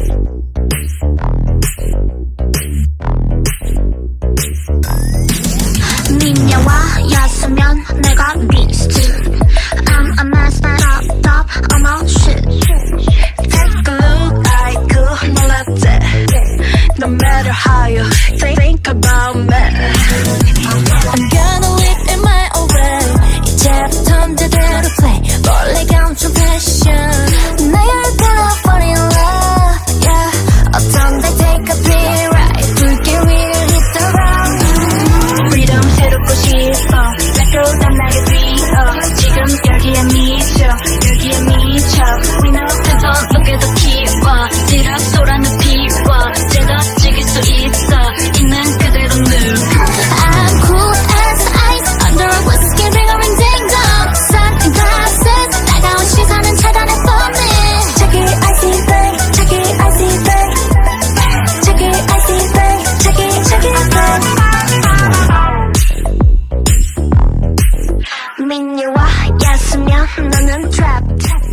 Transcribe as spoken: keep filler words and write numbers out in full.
미녀와였으면 내가 beast. I'm a mess up, top, I'm all shit. Take a look, I could 놀랐지. No matter how you think about me, I'm gonna live in my own way. 이제부턴 제대로 play. 원래 감춘 passion. 나 you're gonna fall in love, yeah. 어떤 날 take a bit right. 붉게 위를 hit the ground. freedom 새롭고 싶어. Let go 난 나를 뛰어. 지금 여기에 미쳐, 여기에 미쳐. We know 그래서 높게도 키워. 지락 쏘라는 피워. 제가 즐길 수 있어. 있는 그대로 늘. I'm cool as ice under a whiskey ring-a-ring ding-dong. Sunglasses 따가운 시선은 차단해 뻔해. Cheeky icy thang, cheeky icy thang. Cheeky icy thang, cheeky cheeky thang. 미녀와였으면 너는 trapped.